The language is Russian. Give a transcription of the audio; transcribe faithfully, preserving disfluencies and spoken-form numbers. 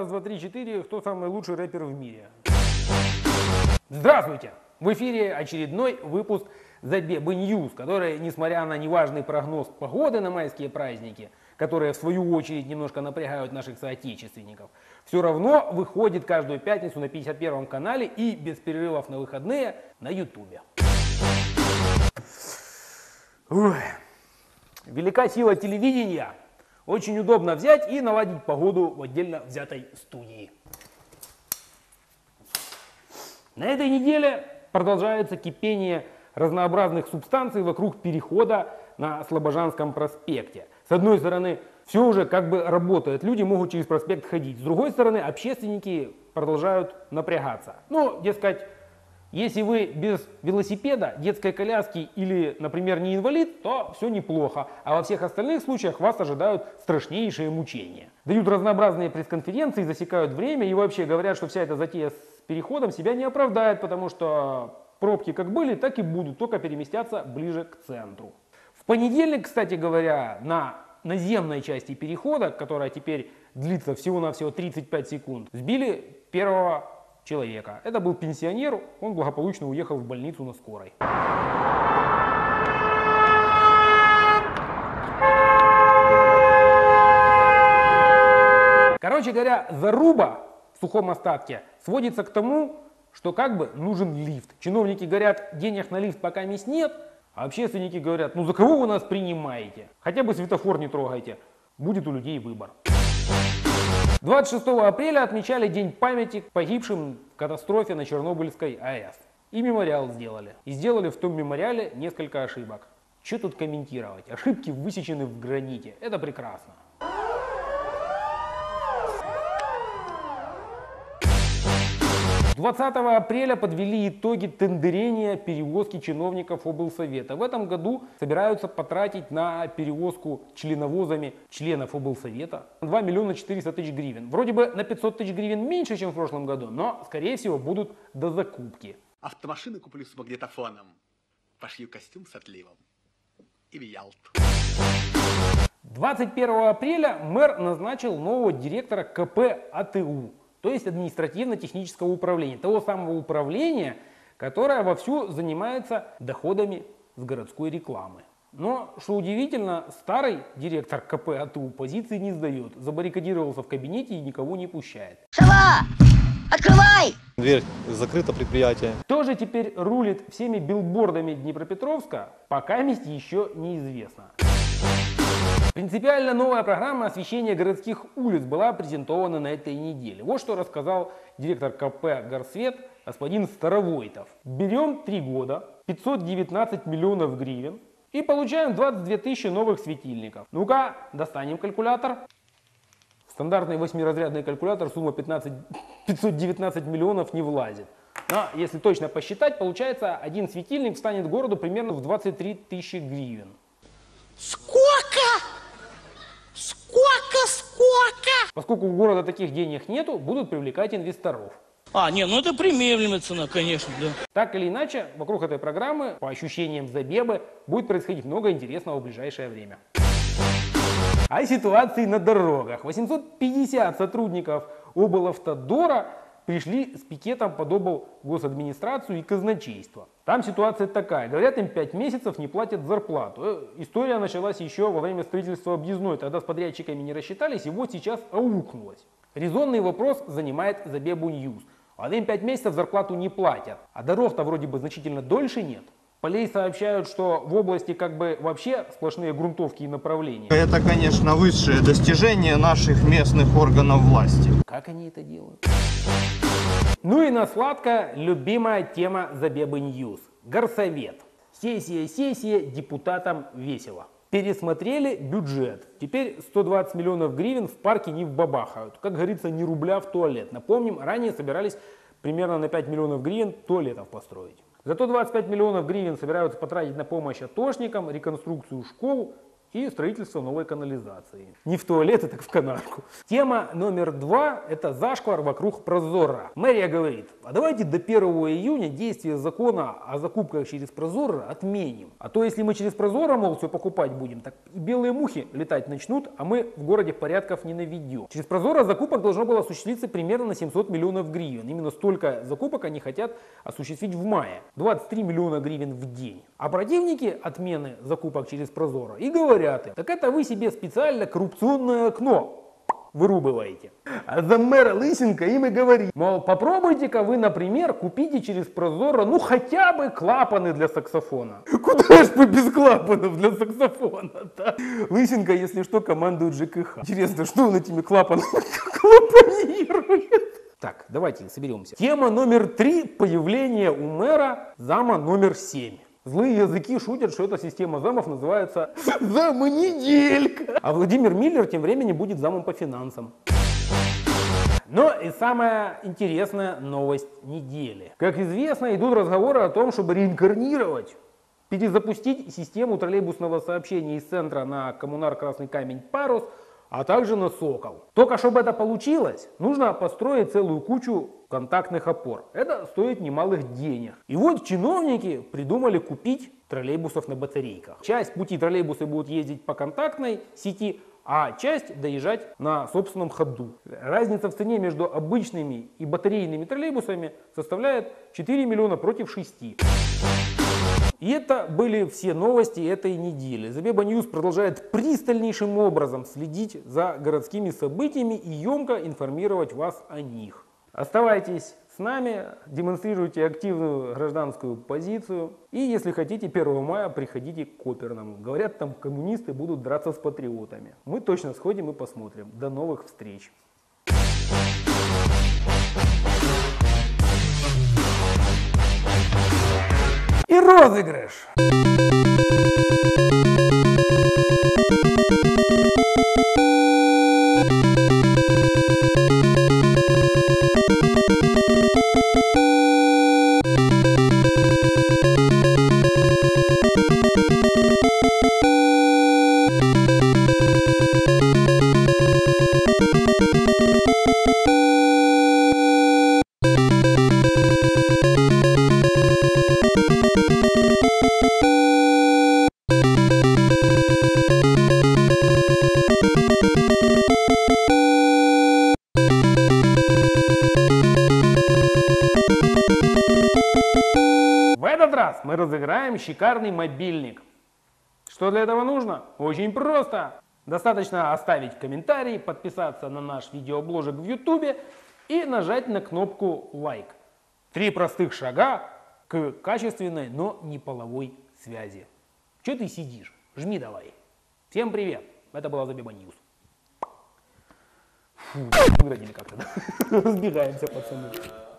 Раз, два, три, четыре. Кто самый лучший рэпер в мире? Здравствуйте! В эфире очередной выпуск Забебы Ньюс, который, несмотря на неважный прогноз погоды на майские праздники, которые в свою очередь немножко напрягают наших соотечественников, все равно выходит каждую пятницу на пятьдесят первом канале и без перерывов на выходные на ютубе. Ой. Велика сила телевидения. Очень удобно взять и наладить погоду в отдельно взятой студии. На этой неделе продолжается кипение разнообразных субстанций вокруг перехода на Слобожанском проспекте. С одной стороны, все уже как бы работает, люди могут через проспект ходить. С другой стороны, общественники продолжают напрягаться. Ну, дескать, если вы без велосипеда, детской коляски или, например, не инвалид, то все неплохо. А во всех остальных случаях вас ожидают страшнейшие мучения. Дают разнообразные пресс-конференции, засекают время и вообще говорят, что вся эта затея с переходом себя не оправдает, потому что пробки как были, так и будут, только переместятся ближе к центру. В понедельник, кстати говоря, на наземной части перехода, которая теперь длится всего-навсего тридцать пять секунд, сбили первого человека. Это был пенсионер, он благополучно уехал в больницу на скорой. Короче говоря, заруба в сухом остатке сводится к тому, что как бы нужен лифт. Чиновники говорят, денег на лифт пока мест нет, а общественники говорят, ну за кого вы нас принимаете? Хотя бы светофор не трогайте, будет у людей выбор. двадцать шестого апреля отмечали День памяти погибшим в катастрофе на Чернобыльской АЭС. И мемориал сделали. И сделали в том мемориале несколько ошибок. Что тут комментировать? Ошибки высечены в граните. Это прекрасно. двадцатого апреля подвели итоги тендерения перевозки чиновников облсовета. В этом году собираются потратить на перевозку членовозами членов облсовета два миллиона четыреста тысяч гривен. Вроде бы на пятьсот тысяч гривен меньше, чем в прошлом году, но, скорее всего, будут дозакупки. Автомашины куплю с магнитофоном, пошью костюм с отливом и в Ялту. двадцать первого апреля мэр назначил нового директора ка пэ а тэ у. То есть административно-технического управления, того самого управления, которое вовсю занимается доходами с городской рекламы. Но, что удивительно, старый директор ка пэ а тэ у позиции не сдает, забаррикадировался в кабинете и никого не пущает. Шала! Открывай! Дверь закрыта, предприятие. Кто же теперь рулит всеми билбордами Днепропетровска, пока месть еще неизвестно. Принципиально новая программа освещения городских улиц была презентована на этой неделе. Вот что рассказал директор ка пэ «Горсвет» господин Старовойтов. Берем три года, пятьсот девятнадцать миллионов гривен и получаем двадцать две тысячи новых светильников. Ну-ка, достанем калькулятор. Стандартный восьмиразрядный калькулятор, сумма пятнадцать, пятьсот девятнадцать миллионов не влазит. Но если точно посчитать, получается, один светильник станет городу примерно в двадцать три тысячи гривен. Сколько? Сколько, сколько? Поскольку у города таких денег нету, будут привлекать инвесторов. А, не, ну это приемлемая цена, конечно, да. Так или иначе, вокруг этой программы, по ощущениям Забебы, будет происходить много интересного в ближайшее время. О ситуации на дорогах. восемьсот пятьдесят сотрудников облавтодора пришли с пикетом под облгосадминистрацию и казначейство. Там ситуация такая. Говорят, им пять месяцев не платят зарплату. История началась еще во время строительства объездной. Тогда с подрядчиками не рассчитались, и вот сейчас аукнулось. Резонный вопрос занимает Забебу Ньюс. А им пять месяцев зарплату не платят. А дорог-то вроде бы значительно дольше нет. Полей сообщают, что в области как бы вообще сплошные грунтовки и направления. Это, конечно, высшее достижение наших местных органов власти. Как они это делают? Ну и на сладко любимая тема Забебы Ньюс. Горсовет. Сессия, сессия, депутатам весело. Пересмотрели бюджет. Теперь сто двадцать миллионов гривен в парке не вбабахают. Как говорится, ни рубля в туалет. Напомним, ранее собирались примерно на пять миллионов гривен туалетов построить. Зато двадцать пять миллионов гривен собираются потратить на помощь атошникам, реконструкцию школ и строительство новой канализации. Не в туалеты, так в канавку. Тема номер два – это зашквар вокруг Прозорро. Мэрия говорит, а давайте до первого июня действие закона о закупках через Прозорро отменим. А то если мы через Прозорро, мол, все покупать будем, так и белые мухи летать начнут, а мы в городе порядков не наведем. Через Прозорро закупок должно было осуществиться примерно на семьсот миллионов гривен. Именно столько закупок они хотят осуществить в мае. двадцать три миллиона гривен в день. А противники отмены закупок через Прозорро и говорят, так это вы себе специально коррупционное окно вырубываете. А за мэра Лысенко им и говорит, мол, попробуйте-ка вы, например, купите через Прозорро, ну хотя бы клапаны для саксофона. Куда ж вы без клапанов для саксофона-то? Лысенко, если что, командует ЖКХ. Интересно, что он этими клапанами клапанирует? Так, давайте соберемся. Тема номер три. Появление у мэра зама номер семь. Злые языки шутят, что эта система замов называется «Замонеделька». А Владимир Миллер тем временем будет замом по финансам. Но и самая интересная новость недели. Как известно, идут разговоры о том, чтобы реинкарнировать, перезапустить систему троллейбусного сообщения из центра на Коммунар Красный Камень Парус, а также на Сокол. Только чтобы это получилось, нужно построить целую кучу контактных опор. Это стоит немалых денег. И вот чиновники придумали купить троллейбусов на батарейках. Часть пути троллейбусы будут ездить по контактной сети, а часть доезжать на собственном ходу. Разница в цене между обычными и батарейными троллейбусами составляет четыре миллиона против шести. И это были все новости этой недели. Забеба Ньюс продолжает пристальнейшим образом следить за городскими событиями и емко информировать вас о них. Оставайтесь с нами, демонстрируйте активную гражданскую позицию. И если хотите, первого мая приходите к Оперному. Говорят, там коммунисты будут драться с патриотами. Мы точно сходим и посмотрим. До новых встреч! И розыгрыш! В этот раз мы разыграем шикарный мобильник. Что для этого нужно? Очень просто. Достаточно оставить комментарий, подписаться на наш видеообложек в ютубе и нажать на кнопку лайк. Три простых шага к качественной, но не половой связи. Че ты сидишь? Жми давай. Всем привет. Это была Забеба Ньюс. Фу, выгородили как-то, да? Разбегаемся, пацаны.